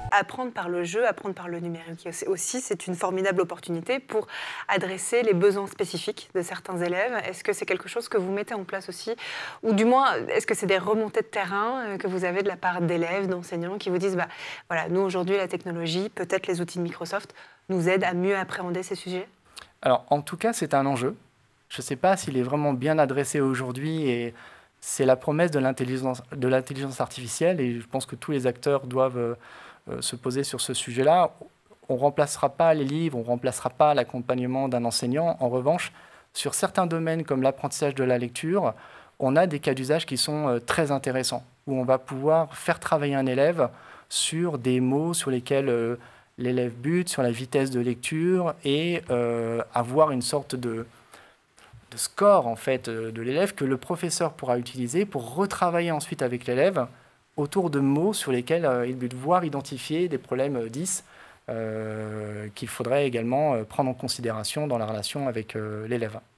Apprendre par le jeu, apprendre par le numérique aussi, c'est une formidable opportunité pour adresser les besoins spécifiques de certains élèves. Est-ce que c'est quelque chose que vous mettez en place aussi? Ou du moins, est-ce que c'est des remontées de terrain que vous avez de la part d'élèves, d'enseignants qui vous disent, bah, voilà, nous aujourd'hui, la technologie, peut-être les outils de Microsoft, nous aident à mieux appréhender ces sujets? Alors, en tout cas, c'est un enjeu. Je ne sais pas s'il est vraiment bien adressé aujourd'hui et c'est la promesse de l'intelligence artificielle et je pense que tous les acteurs doivent se poser sur ce sujet-là. On ne remplacera pas les livres, on ne remplacera pas l'accompagnement d'un enseignant. En revanche, sur certains domaines comme l'apprentissage de la lecture, on a des cas d'usage qui sont très intéressants, où on va pouvoir faire travailler un élève sur des mots sur lesquels l'élève bute, sur la vitesse de lecture et avoir une sorte de score en fait, de l'élève que le professeur pourra utiliser pour retravailler ensuite avec l'élève autour de mots sur lesquels il peut devoir identifier des problèmes 10 qu'il faudrait également prendre en considération dans la relation avec l'élève.